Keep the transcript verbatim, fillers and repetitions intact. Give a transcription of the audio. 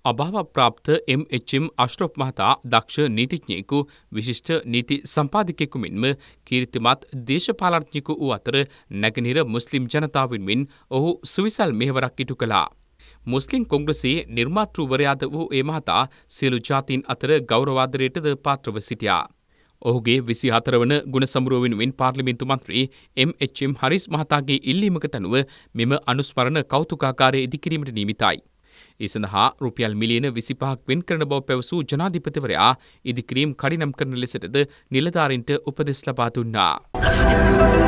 අභාව ප්‍රාප්ත එම් H එම් අශ්රෆ් මහතා දක්ෂ නීතිඥයෙකු විශිෂ්ට නීති සම්පාදකයෙකු මෙන්ම කීර්තිමත් දේශපාලනඥයෙකු වූ අතර නැගෙනහිර මුස්ලිම් ජනතාව වෙනුවෙන් ඔහු සුවිසල් මෙහෙවරක් ඉටු කළා. මුස්ලිම් කොංග්‍රසයේ නිර්මාතෘවරයාද වූ ඒ මහතා සියලු ජාතීන් අතර ගෞරවාදරයටද පාත්‍රව සිටියා. ඔහුගේ විසි හතර වන ගුණ සමුරුව වෙනුවෙන් පාර්ලිමේන්තු මන්ත්‍රී එම් එච් එම් හරිස් මහතාගේ ඉල්ලීමකට අනුව මෙම අනුස්මරණ කෞතුකාගාරය ඉදිකිරීමට නියමිතයි. ඒ සඳහා රුපියල් මිලියන විසිපහක් වෙන් කරන බව පැවසූ ජනාධිපතිවරයා ඉදිකිරීම් කඩිනම් කරන ලෙසටද නිලධාරීන්ට උපදෙස් ලබා දුන්නා.